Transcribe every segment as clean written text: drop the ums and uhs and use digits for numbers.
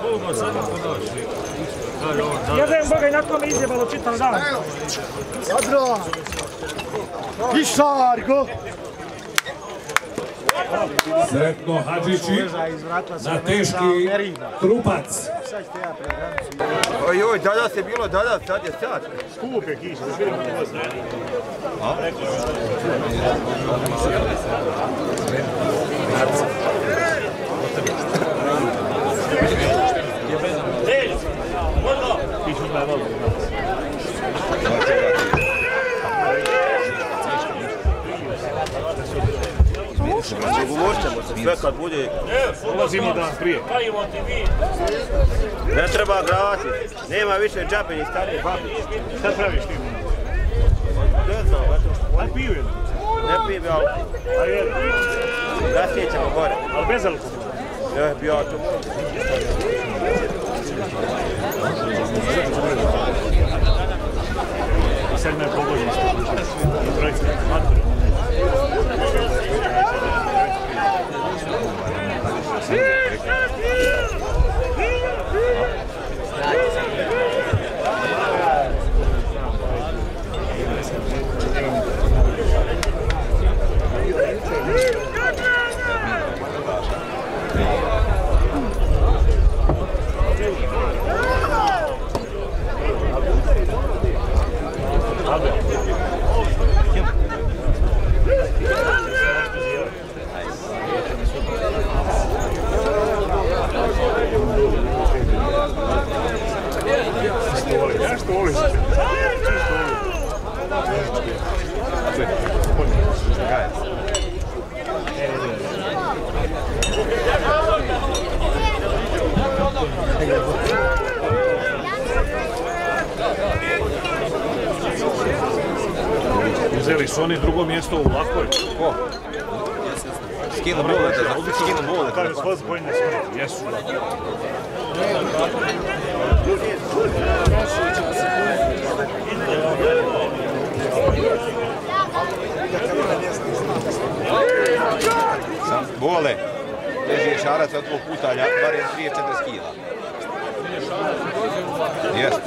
Ja dajem Boga i na tome izjebalo čitav dan. Dobro! Išarko! Sretno Hadžići na teški trupac. Ojoj, danas je bilo danas, sad je sad. Skup je kiša. Dogovorit ćemo se sve kad bude. Ulazimo dan prije. Ne treba gravati. Nema više džabe ni starije babi. Šta praviš ti? Ne znam, eto. Ali piju jedno. Ne pijem, ali... A jedno. Kasnije ćemo gore. Ali bez alkohola. Ne, bi ja to mogu. I sad me pogodim što projekcija. Matura. Uzeli su oni drugo mjesto u Lakoj. Ko? Skinu bolete, skinu bolete. Kaže, svoz bojne smrti, jesu. Bole, teži je šarac od tvog putalja, barem 3-40 kila. Jest.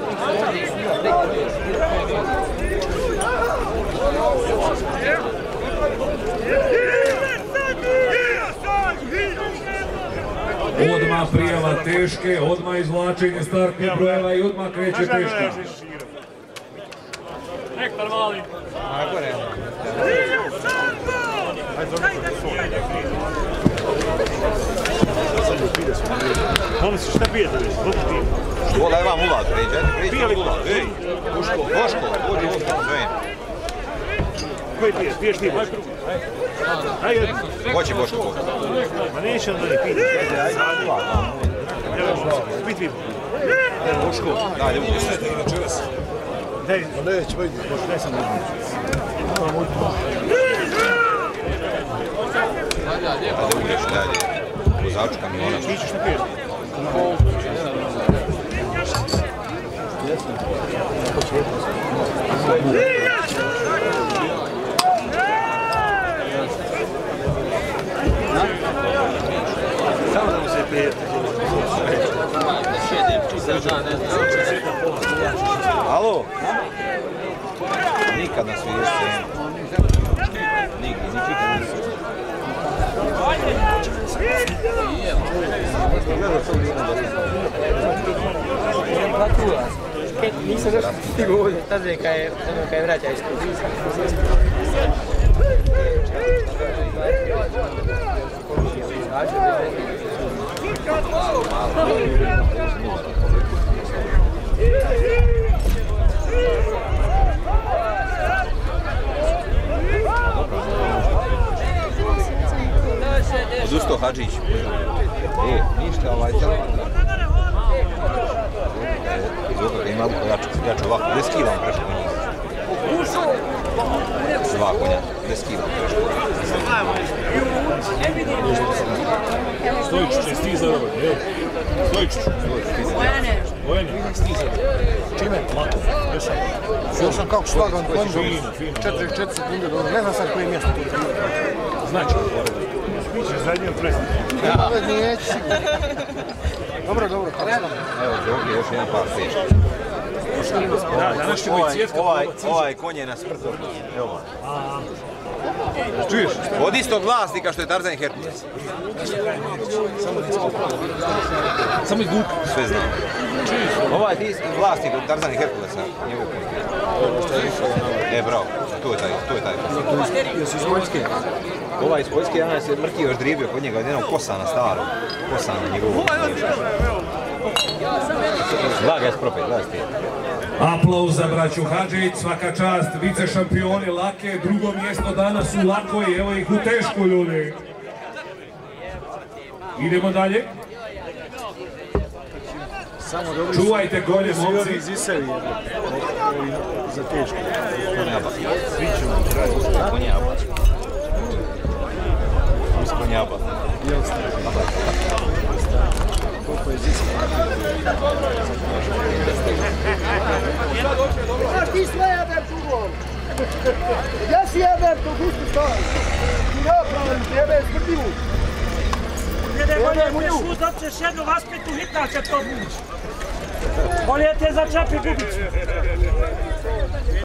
Odmah prijava teške, odmah izvlačenje startnih brojeva i odmah kreće teška. Nektar mali. Ako ne. Mali si šta pijete? Što daj vam ulaz, pređi ulaz. Ej, Boško, uđi u sve. Koji piješ? Piješ ti Boško? Ajde. Hoće Boško koga? Ma neće onda ne piti. Piti vi. Boško. Daj, uđi sve. Daj, neće, vidi. Boško, daj sam uđi. Ajde uđeš dalje. Vozačka mi ona. Ti ćeš ne piješ? Samo da mu se prijeti. Alo? Nikad nas vidiš se. Nikad nisu. Nisam još stigu ovdje, tad je kaj vraća iz Kuzisa. Odustao Hadžić. Ništa ovaj telefon. Izvukao ga ima jače ovako, 10 kila vam prešao konja. 2 konja, 10 kila vam prešao. Stojičić je stizao. Stojičić. Bojane, stizao. Čime? Lako, vešao. Ja sam kako slagan konju, 4 sekunde dobro, ne znam sad koje mjesto tu je. Znači, biće zadnji od presnika. Neće sigurno. Dobro. Evo, Đoki, još jedan par teški. Ovaj konj je na smrtu. Evo. Čuješ? Od istog vlasnika što je Tarzan i Herkules. Samo izvuk. Sve znam. Ovaj je isti vlasnik od Tarzan i Herkulesa. Bravo. To je taj. Jesi iz Poljske? Ovaj iz Poljske, ja se mrtio još dribio kod njega, od jednog Kosana starog. Kosana njegovog. Blaga je spropet, gledaj ste. Aplauz za braću Hadžić, svaka čast, vice šampioni lake, drugo mjesto danas u lakoj, evo ih u teško ljudi. Idemo dalje. Čuvajte golje, momci. Iz Isevi za teško. Konjaba. Koliko je iz Isevi? Znaš ti sve Ebert uglavnom? Gdje si Ebert u gustu stavi? Ti napravim, tebe je smrdivu. Bolje budeš uzat ćeš jednu vaspitu hitna će to bući. Bolje te začepi gubicu.